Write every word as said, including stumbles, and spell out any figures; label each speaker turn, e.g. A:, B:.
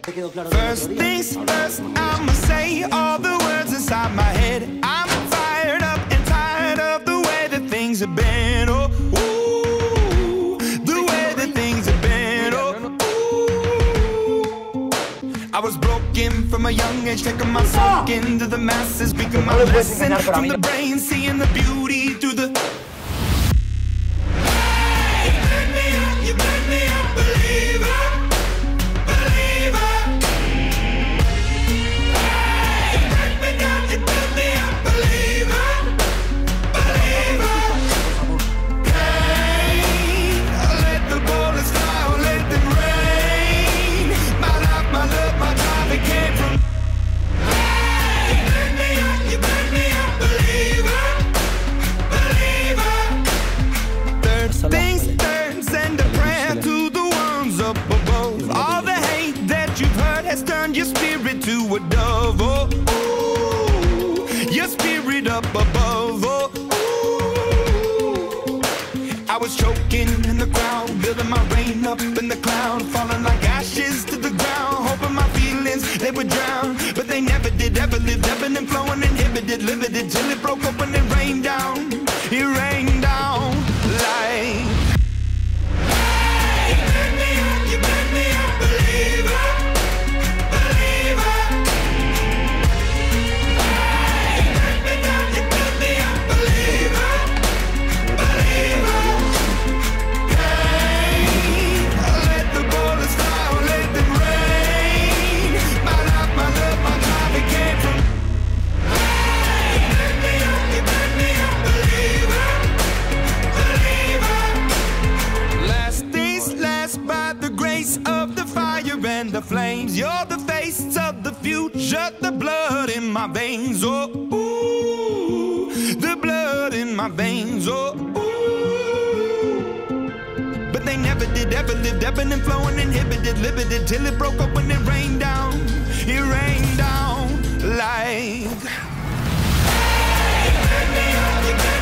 A: First things first, I'ma say all the words inside my head. I'm fired up and tired of the way that things have been. Oh, ooh, the way that things have been. Oh, ooh. I was broken from a young age, taking my soul into the masses, speaking my lesson from the brain, seeing the beauty through the. Hey, you burn me up, you burn me up, believer. Turn your spirit to a dove, oh, ooh, your spirit up above, oh, ooh. I was choking in the crowd, building my rain up in the cloud, falling like ashes to the ground, hoping my feelings, they would drown, but they never did, ever lived, ebbing and flowing, inhibited, limited, till it broke open and rained down, it rained down like. Hey, you burn me up, you burn me up, believer. The flames, you're the face of the future, the blood in my veins, oh, ooh, the blood in my veins, oh, ooh. But they never did, ever lived, ebbing and flowing, inhibited, limited, till it broke up when it rained down, it rained down like. Hey, you burn me up, you burn